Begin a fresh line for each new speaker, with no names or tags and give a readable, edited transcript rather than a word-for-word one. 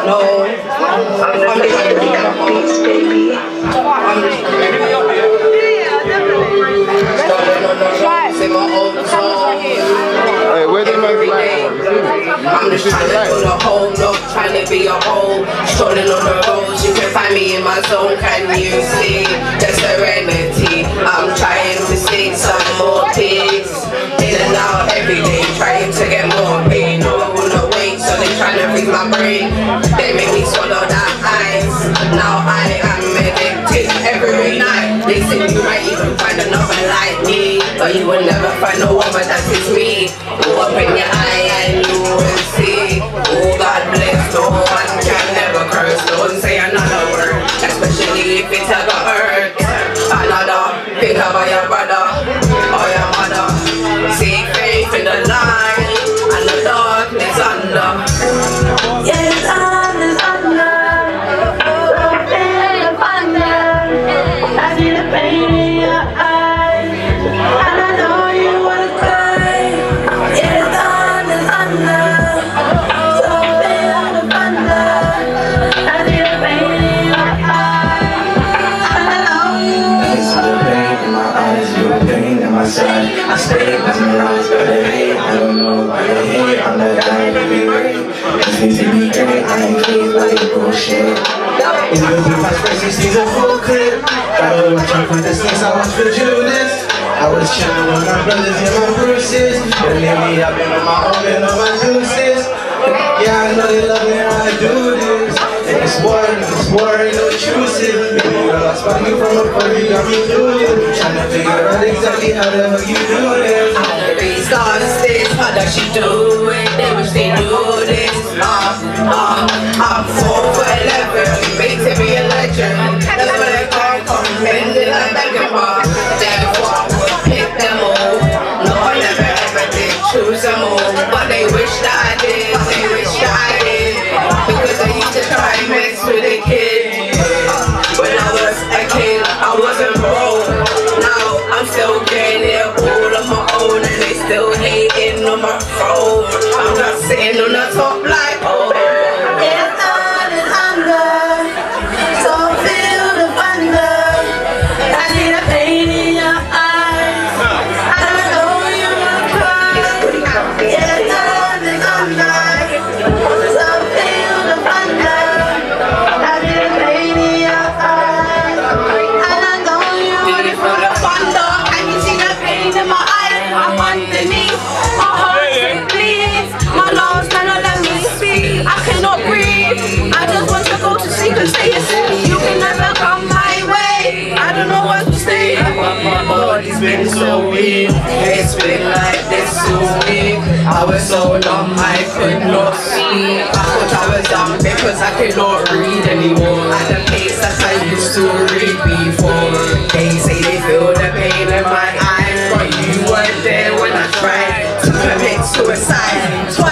No, I'm just ready to beats, baby. I'm just ready.
Hey, where did my flag?
I'm just trying to put a hole, no, trying to be a hole. Strolling on the roads, you can find me in my zone. Can you see the serenity? I'm trying to see some more peace. In and out every day, trying to get more pain. No one wanna wait, so they trying to freeze my brain. They make me swallow that ice. Now I am addicted every night. They say you might even find another like me, but you will never find a woman that fits me. Open your eye and you will see. Oh, God bless, no one can never curse. Don't say another word, especially if it's ever hurt. Another, think about your brother or your mother. Seek faith in the light and the darkness under. Yes, darkness under. Feel the thunder. I see the pain in your eyes, and I know you wanna cry. Yes, darkness under. So feel the thunder. I see the pain in your eyes, and I know you.
I see the pain in my eyes, you the pain in my side. I stay mesmerized by the hate. I don't know why they hate. I'm not dying to be great. It's easy to be great. I ain't pleased by your bullshit. It's good to my space, you see the full clip. I don't watch out for the snakes, I watch for Judas. I was chilling with my brothers and my bruises. But lately I've been on my own and on my deuces. Yeah, I know they love me how I do this. And it's war, ain't no truces. Baby girl, I spot you from afar, you got me doing. Trying to figure out exactly how the hell you do this.
Every star this, how does she do it? They wish they knew this. I'm 4'11", makes me a legend. That's what I call bending like Beckenbauer. Therefore I would pick them all. No, I never ever did choose them all, but they wish that I did. They wish that I did, because I used to try and mess with a kid. When I was a kid, I wasn't broke. Now I'm still getting it all on my own, and they still hating on my phone. I'm just sitting on the top like, oh. It's on and under, so feel the thunder. I see the pain in your eyes, I know you wanna cry. It's on and under, so feel the thunder. I see the pain in your eyes, and I know you wanna feel the thunder. Can you see the pain in my eyes? I'm underneath, my heart bleeds, my lungs cannot let me speak. I cannot breathe, I just want to go to sleep and stay asleep. You can never come my way, I don't know what to say. My body's been so weak, it's been like this so weak. I was so dumb I could not see. I thought I was dumb because I could not read anymore. At the pace that I used to read before. They say they feel the pain in my eyes, but you weren't there when I tried to commit suicide.